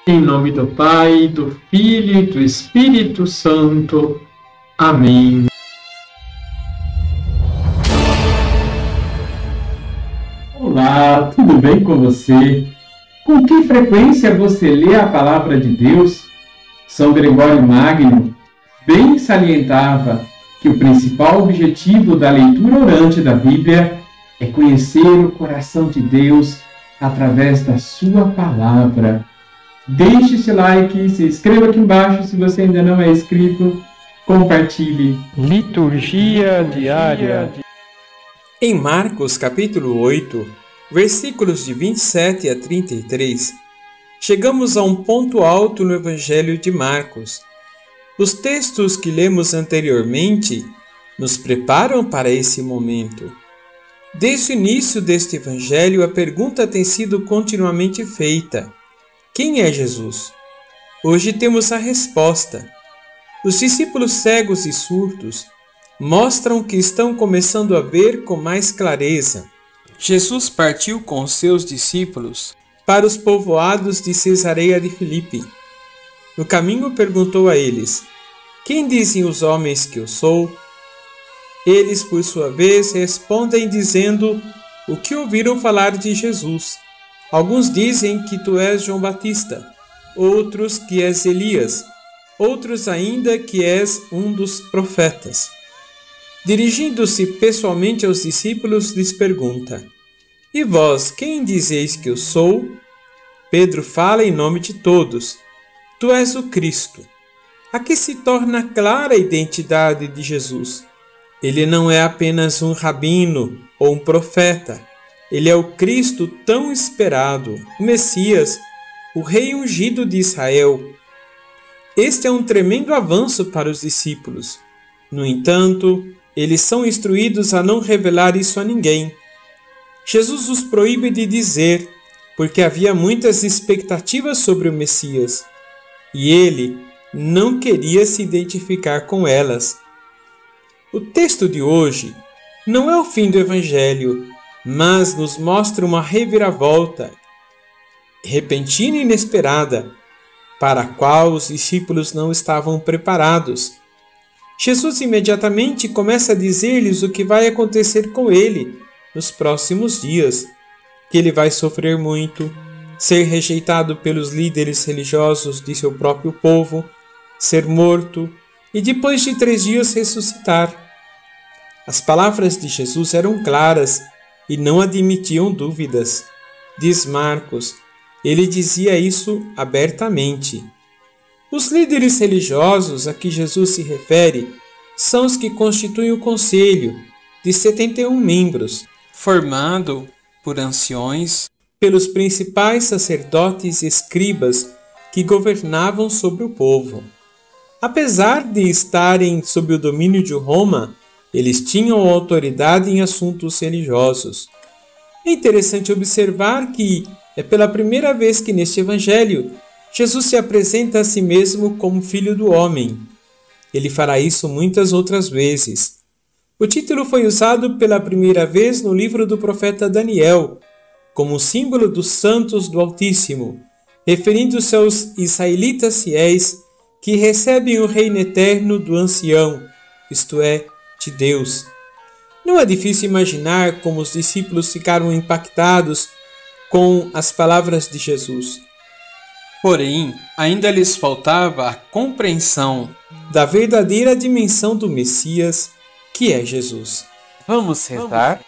Em nome do Pai, do Filho e do Espírito Santo. Amém. Olá, tudo bem com você? Com que frequência você lê a palavra de Deus? São Gregório Magno bem salientava que o principal objetivo da leitura orante da Bíblia é conhecer o coração de Deus através da sua palavra. Deixe seu like, se inscreva aqui embaixo se você ainda não é inscrito, compartilhe. Liturgia diária. Em Marcos capítulo 8, versículos de 27 a 33, chegamos a um ponto alto no Evangelho de Marcos. Os textos que lemos anteriormente nos preparam para esse momento. Desde o início deste Evangelho, a pergunta tem sido continuamente feita: quem é Jesus? Hoje temos a resposta. Os discípulos cegos e surdos mostram que estão começando a ver com mais clareza. Jesus partiu com os seus discípulos para os povoados de Cesareia de Filipe. No caminho perguntou a eles: quem dizem os homens que eu sou? Eles, por sua vez, respondem dizendo o que ouviram falar de Jesus. Alguns dizem que tu és João Batista, outros que és Elias, outros ainda que és um dos profetas. Dirigindo-se pessoalmente aos discípulos, lhes pergunta: e vós, quem dizeis que eu sou? Pedro fala em nome de todos: tu és o Cristo. Aqui se torna clara a identidade de Jesus. Ele não é apenas um rabino ou um profeta. Ele é o Cristo tão esperado, o Messias, o Rei ungido de Israel. Este é um tremendo avanço para os discípulos. No entanto, eles são instruídos a não revelar isso a ninguém. Jesus os proíbe de dizer, porque havia muitas expectativas sobre o Messias, e ele não queria se identificar com elas. O texto de hoje não é o fim do Evangelho, mas nos mostra uma reviravolta repentina e inesperada, para a qual os discípulos não estavam preparados. Jesus imediatamente começa a dizer-lhes o que vai acontecer com ele nos próximos dias, que ele vai sofrer muito, ser rejeitado pelos líderes religiosos de seu próprio povo, ser morto e depois de 3 dias ressuscitar. As palavras de Jesus eram claras e não admitiam dúvidas. Diz Marcos, ele dizia isso abertamente. Os líderes religiosos a que Jesus se refere são os que constituem o conselho, de 71 membros, formado por anciões, pelos principais sacerdotes e escribas que governavam sobre o povo. Apesar de estarem sob o domínio de Roma, eles tinham autoridade em assuntos religiosos. É interessante observar que é pela primeira vez que neste Evangelho Jesus se apresenta a si mesmo como Filho do Homem. Ele fará isso muitas outras vezes. O título foi usado pela primeira vez no livro do profeta Daniel, como símbolo dos santos do Altíssimo, referindo-se aos israelitas fiéis que recebem o reino eterno do ancião, isto é, de Deus. Não é difícil imaginar como os discípulos ficaram impactados com as palavras de Jesus. Porém, ainda lhes faltava a compreensão da verdadeira dimensão do Messias, que é Jesus. Vamos rezar?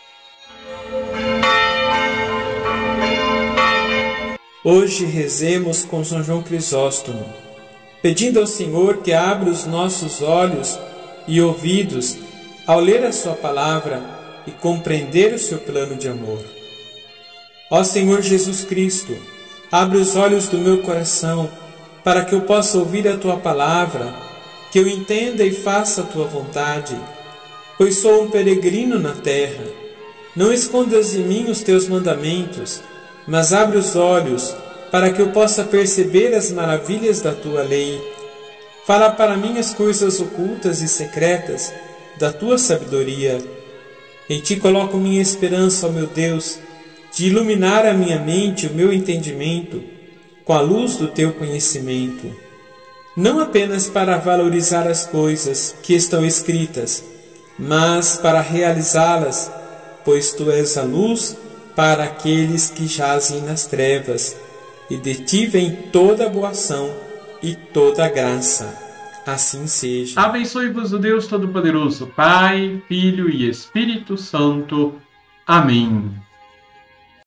Hoje rezemos com São João Crisóstomo, pedindo ao Senhor que abra os nossos olhos e ouvidos ao ler a sua palavra e compreender o seu plano de amor. Ó Senhor Jesus Cristo, abre os olhos do meu coração para que eu possa ouvir a tua palavra, que eu entenda e faça a tua vontade, pois sou um peregrino na terra. Não escondas de mim os teus mandamentos, mas abre os olhos para que eu possa perceber as maravilhas da tua lei. Fala para mim as coisas ocultas e secretas da tua sabedoria. Em ti coloco minha esperança, ó meu Deus, de iluminar a minha mente e o meu entendimento, com a luz do teu conhecimento, não apenas para valorizar as coisas que estão escritas, mas para realizá-las, pois tu és a luz para aqueles que jazem nas trevas, e de ti vem toda boa ação e toda graça. Assim seja. Abençoe-vos o Deus Todo-Poderoso, Pai, Filho e Espírito Santo. Amém.